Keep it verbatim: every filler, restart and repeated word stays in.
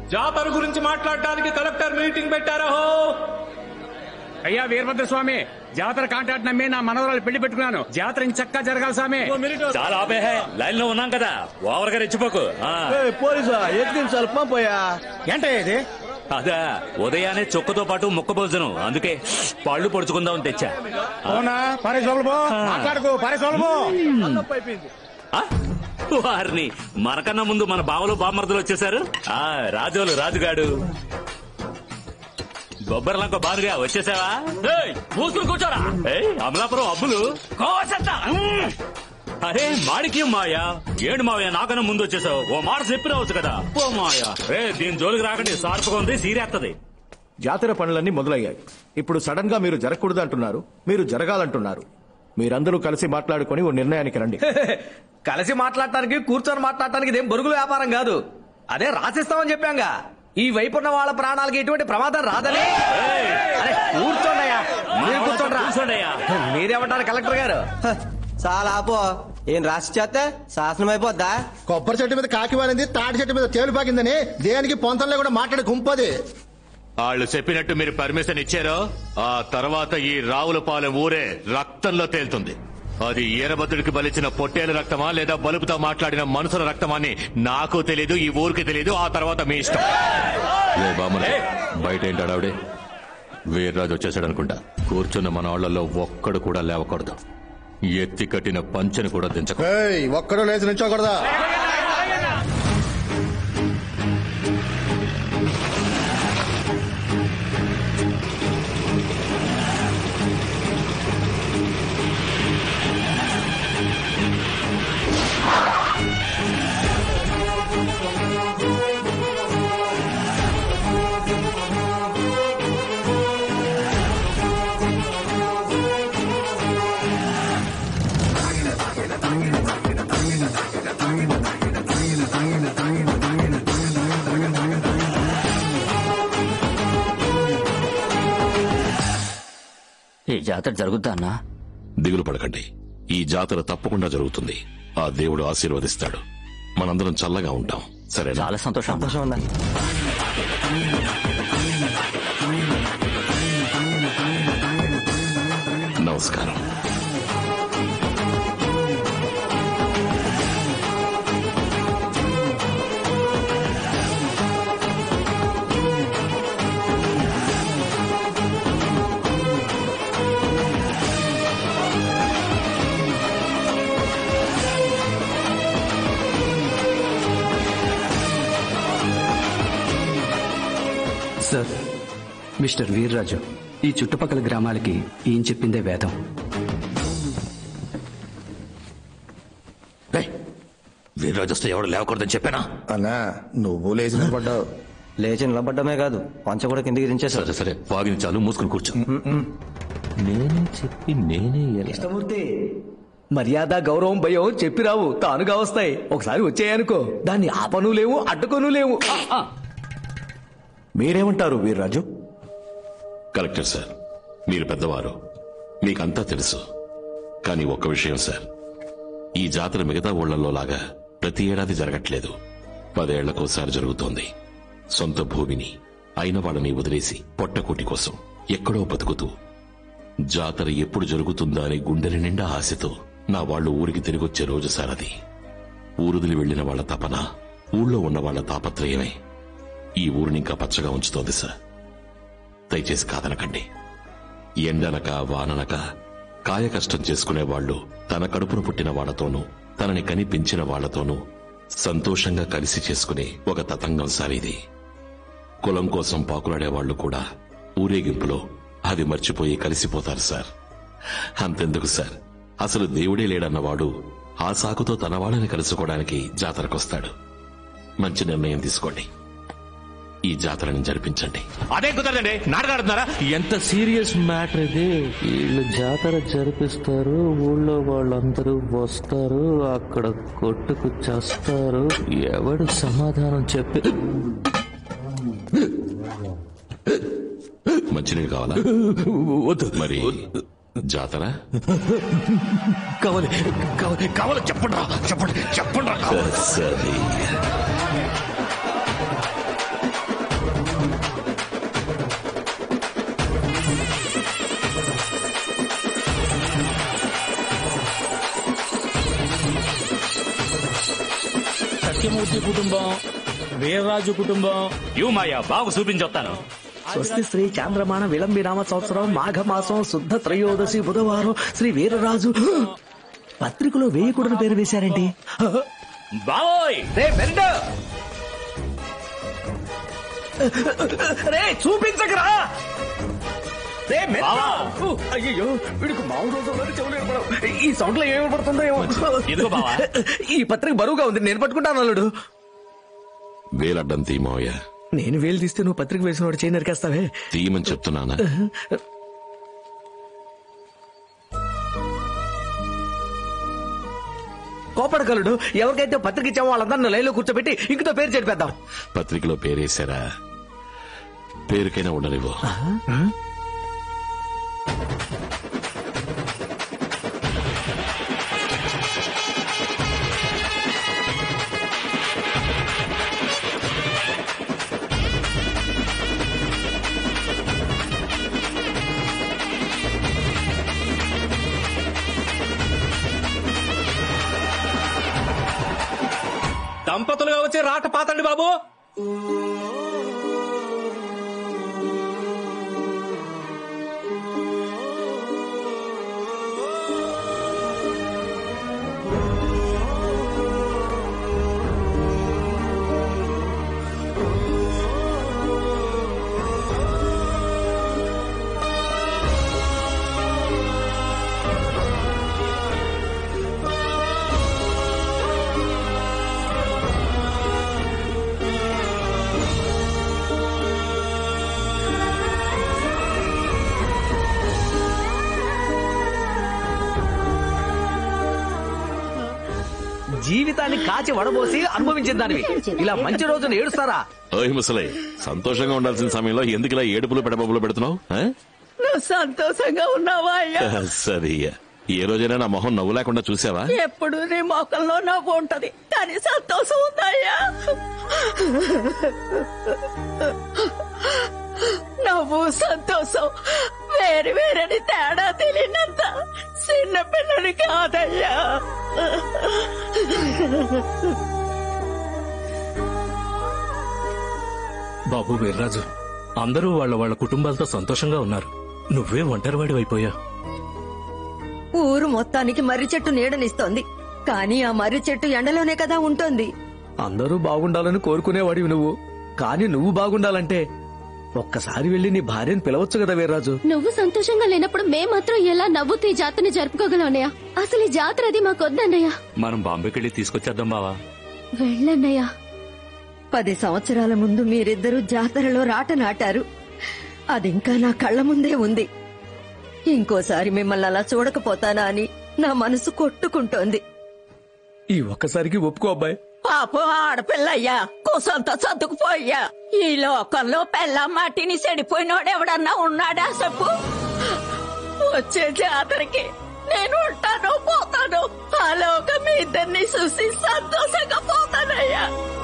జాతర గురించి మాట్లాడడానికి కలెక్టర్ మీటింగ్ పెట్టారో. అయ్యా వీరభద్ర స్వామి, జాతర కాంట్రాక్ట్ నమ్మి నా మనవరాలు పెళ్లి పెట్టుకున్నాను. జాతర ఇంచక్కా జరగాలి స్వామి. చాలా ఆపే లైన్ లో ఉన్నాం కదా, ఓవర్ గా రెచ్చిపోకు. పోలీసా ఎత్తుకించాలి పంపోయా. ఏంటో ఇది? అదా ఉదయాన్నే చొక్కతో పాటు ముక్క భోజనం, అందుకే పళ్ళు పొడుచుకుందామని తెచ్చా. అవునా? మాట్లాడుకో పరేసోలబో. వారిని మనకన్నా ముందు మన బావలు బామర్దులు వచ్చేసారు. ఆ రాజోలు రాజుగాడు బొబ్బర్లంక బారుగా వచ్చేసావా? మూసుకుని కూర్చోరా. అమలాపురం అబ్బులు అరే మాడిక్యం మాయా. ఏడు మావయ్య నాకన్నా ముందు వచ్చేసావు, ఓ మాట చెప్పినవచ్చు కదా. ఓ మాయా రే, దీని జోలికి రాకండి, సార్పుగా ఉంది, సీరేత్తది. జాతర పనులన్నీ మొదలయ్యాయి. ఇప్పుడు సడన్ గా మీరు జరగకూడదు అంటున్నారు, మీరు జరగాలంటున్నారు. మీరందరూ కలిసి మాట్లాడుకుని ఓ నిర్ణయానికి రండి. కలిసి మాట్లాడటానికి కూర్చొని మాట్లాడటానికి ఇదేం బొరుగుల వ్యాపారం కాదు. అదే రాసిస్తామని చెప్పాంగా. ఈ వైపున్న వాళ్ళ ప్రాణాలకి ఎటువంటి ప్రమాదం రాదని. అరే కూర్చోండియా, మీరు కూర్చోండియా. మీరేమంటారు కలెక్టర్ గారు? చాలా ఆపో. ఏం రాసి చేస్తే శాసనం అయిపోద్దా? కొబ్బరి చెట్టు మీద కాకి వాలింది, తాటి చెట్టు మీద తేలు పాకిందని దేనికి పొంతంలో కూడా మాట్లాడి గుంపది. వాళ్ళు చెప్పినట్టు మీరు పర్మిషన్ ఇచ్చారో ఆ తర్వాత ఈ రావులపాలెం ఊరే రక్తంలో తేలుతుంది. అది ఈరభద్రుడికి బలిచిన పొట్టేల రక్తమా లేదా బలుపుతో మాట్లాడిన మనుషుల రక్తమా అని నాకు తెలీదు, ఈ ఊరికి తెలీదు. ఆ తర్వాత మీ ఇష్టం. బయట ఏంటి అడావిడే? వీర్రాజు వచ్చేసాడు అనుకుంటా. కూర్చున్న మన వాళ్లలో ఒక్కడు కూడా లేవకూడదు. ఎత్తి కట్టిన పంచెను కూడా దించకు. ఒక్కడో లేచి నిల్చోకూడదా? ఈ జాతర జరుగుద్దా అన్నా? దిగులు పడకండి, ఈ జాతర తప్పకుండా జరుగుతుంది. ఆ దేవుడు ఆశీర్వదిస్తాడు. మనందరం చల్లగా ఉంటాం. సరే? చాలా సంతోషం. సంతోషం ఉందా? నమస్కారం. సార్, మిస్టర్ వీర్రాజు, ఈ చుట్టుపక్కల గ్రామాలకి ఈయన చెప్పిందే వేదం. వీర్రాజు వస్తే ఎవడు లేవకూడదని చెప్పానా? అన్నా నువ్వు లేచి నిలబడ్డావు. లేచి నిలబడ్డమే కాదు, పంచ కూడా కిందికి దించేసావు. సరే సరే, వాగిని చాలు, మూసుకుని కూర్చో. నేనే చెప్పి నేనే. కృష్ణమూర్తి, మర్యాద గౌరవం భయం చెప్పిరావు తానుగా వస్తాయి. ఒకసారి వచ్చాయనుకో, దాన్ని ఆపను లేవు అడ్డుకోను లేవు. మీరేమంటారు వీర్రాజు? కలెక్టర్ సార్, మీరు పెద్దవారు, మీకంతా తెలుసు. కానీ ఒక్క విషయం సార్, ఈ జాతర మిగతా ఊళ్లలో లాగా ప్రతి ఏడాది జరగట్లేదు. పదేళ్లకోసారి జరుగుతోంది. సొంత భూమిని అయిన వాళ్ళని వదిలేసి పొట్టకూటి కోసం ఎక్కడో బతుకుతూ జాతర ఎప్పుడు జరుగుతుందా అని గుండెల నిండా ఆశతో నా వాళ్లు ఊరికి తిరిగొచ్చే రోజు సార్ అది. ఊరుదిలి వెళ్లిన వాళ్ల తపన, ఊళ్ళో ఉన్న వాళ్ల తాపత్రయమే ఈ ఊరిని ఇంకా పచ్చగా ఉంచుతోంది సార్. దయచేసి కాదనకండి. ఎండనక వాననక కాయ కష్టం చేసుకునే వాళ్లు తన కడుపును పుట్టిన వాళ్లతోనూ తనని కని పెంచిన వాళ్లతోనూ సంతోషంగా కలిసి చేసుకునే ఒక తతంగం సార్ ఇది. కులం కోసం పాకులాడేవాళ్లు కూడా ఊరేగింపులో అది మర్చిపోయి కలిసిపోతారు సార్. అంతెందుకు సార్, అసలు దేవుడే లేడన్నవాడు ఆ సాకుతో తన వాళ్ళని కలుసుకోవడానికి జాతరకొస్తాడు. మంచి నిర్ణయం తీసుకోండి, ఈ జాతరని జరిపించండి. అదే కుదరదండి, నాటకాడుతున్నారా? ఎంత సీరియస్ మ్యాటర్ ఇది. వీళ్ళు జాతర జరిపిస్తారు, ఊళ్ళో వాళ్ళందరూ వస్తారు, అక్కడ కొట్టుకు చేస్తారు. ఎవడు సమాధానం చెప్పి మంచినీళ్ళు కావాలా? వద్దు. మరి జాతర కావాలి కావాలి కావాలి చెప్పండి చెప్పండి చెప్పండి. సరే సత్యమూర్తి కుటుంబం, వీర్రాజు కుటుంబం. యూ మాయా బాగు చూపించొస్తాను. స్వస్తి శ్రీ చాంద్రమాన విలంబినామ సంవత్సరం మాఘమాసం శుద్ధ త్రయోదశి బుధవారం శ్రీ వీరరాజు. పత్రికలో వేయకూడని పేరు వేశారేంటి? బావోయ్ రే బెండు, రే చూపించకరా. రే మెల్లు. అయ్యో వీడికి మామూలు రోజుల్లో చెవులు ఏర్పడవు. ఈ సౌండ్ లో ఏమి పడుతుందో ఏమో. ఇదిగో బావా, ఈ పత్రిక బరువుగా ఉంది, నేను పట్టుకుంటాను అల్లుడు. వేలడ్డం తీ మావయ్య. నేను వేలు తీస్తే నువ్వు పత్రిక వేసిన వాడు చేయి నరికేస్తావే. తీయమని చెప్తున్నానా? కోపడగలడు. ఎవరికైతే పత్రిక ఇచ్చామో వాళ్ళందరినీ లైన్లో కూర్చోబెట్టి ఇంకతో పేరు చెప్పేద్దాం. పత్రికలో పేరేశారా? పేరుకైనా ఉండనివ్వు. దంపతులుగా వచ్చి రాట పాతండి బాబు. జీవితాన్ని కాచి వడబోసి అనుభవించిన దానివి ఇలా మంచి రోజున ఏడుస్తారా? ఓయ్ ముసలై, సంతోషంగా ఉండాల్సిన సమయంలో ఎందుకు ఇలా ఏడుపులు పెడబొబ్బులు పెడుతున్నావు? నువ్వు సంతోషంగా ఉన్నావా అయ్యా? సరే, ఏ రోజైనా నా మొహం నవ్వు లేకుండా చూసావా? ఎప్పుడు నీ మొక్కల్లో నవ్వు ఉంటది, కానీ సంతోషం ఉందయ్యా. నవ్వు సంతోషం వేరు వేరని తేడా తెలియనంత చిన్న పిల్లని కాదయ్యా. బాబు వీర్రాజు, అందరూ వాళ్ళ వాళ్ళ కుటుంబాలతో సంతోషంగా ఉన్నారు. నువ్వే ఒంటరివాడి అయిపోయా. ఊరు మొత్తానికి మర్రి చెట్టు నీడనిస్తోంది, కానీ ఆ మర్రి చెట్టు ఎండలోనే కదా ఉంటుంది. అందరూ బాగుండాలని కోరుకునేవాడివి నువ్వు, కానీ నువ్వు బాగుండాలంటే ఒక్కసారి వెళ్లి నీ భార్యను పిలవచ్చు కదా వీర్రాజు. నువ్వు సంతోషంగా లేనప్పుడు మేం మాత్రం ఎలా నవ్వుతూ ఈ జాతరని జరుపుకోగలన్నయ్యా? అసలు ఈ జాతర అది మాకొద్దన్నయ్యా. మనం బాంబేకెళ్ళి తీసుకొచ్చేద్దాం బావా. వెళ్ళన్నయ్యా. పది సంవత్సరాల ముందు మీరిద్దరూ జాతరలో రాట నాటారు, అదింకా నా కళ్ల ముందే ఉంది. ఇంకోసారి మిమ్మల్ని అలా చూడకపోతానా అని నా మనసు కొట్టుకుంటోంది. ఈ ఒక్కసారికి ఒప్పుకో అబ్బాయి. పాపం ఆడపిల్లయ్యా, కూసంతో చదువుకుపోయ్యా. ఈ లోకంలో పెళ్ళ మాటిని చెడిపోయినోడెవడన్నా ఉన్నాడా చెప్పు? వచ్చే జాతరకి నేను ఉంటాను పోతాను, ఆ లోకం మీ ఇద్దరిని చూసి సంతోషంగా పోతానయ్యా.